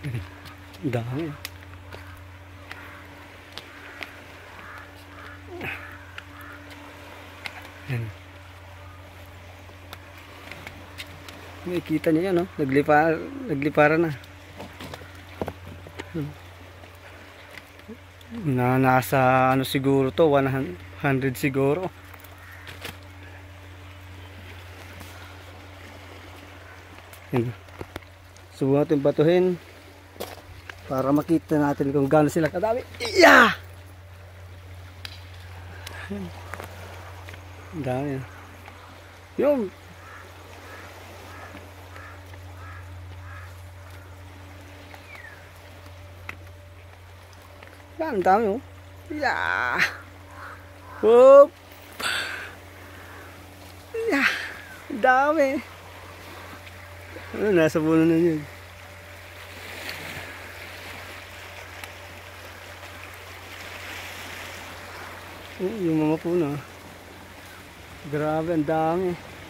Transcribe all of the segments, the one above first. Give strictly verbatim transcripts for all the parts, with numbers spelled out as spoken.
Dami. Yan. Nakikita niyo yan, no? Naglipar, nagliparan na. Na nasa ano siguro to, one hundred siguro. Yan. Subukan natin batuhin para makita natin kung gaano sila kadami. Yeah! Dami. Yung yan, dami oh. Yeah. Whoop. Yeah. Dami. Ano, nasa puno na yun. Oh, yung mga puno. Grabe, ang dami.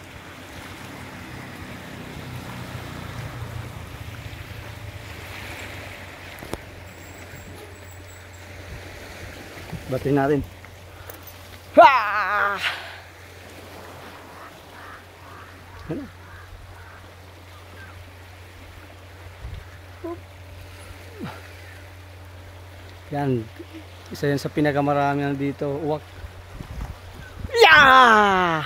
Batin natin. Ha! Ano? Yan. Isa yan sa pinakamarami dito. Uwak. Yeah!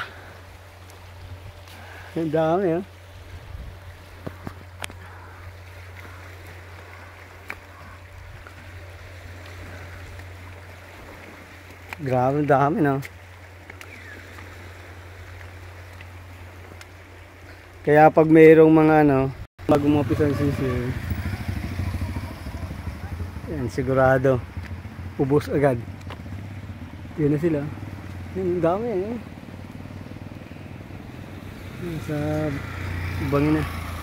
Ang dami, ha? Grabe, ang dami, no? Kaya pag mayroong mga ano, pag umapis ang sisir, yan, sigurado ubos agad. Yun na sila. Yan, ang dami yan, eh. Yan, sa bangin na.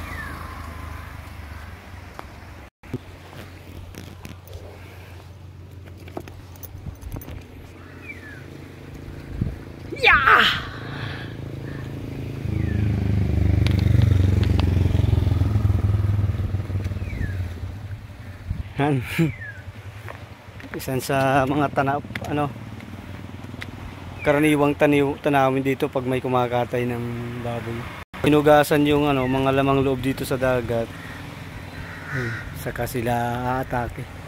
Yeah! Yan. Isan sa mga tanaw, ano, karaniwang taniw, tanawin dito pag may kumakatay ng baboy. Hinugasan yung ano, mga lamang loob dito sa dagat. Hmm, saka sila aatake.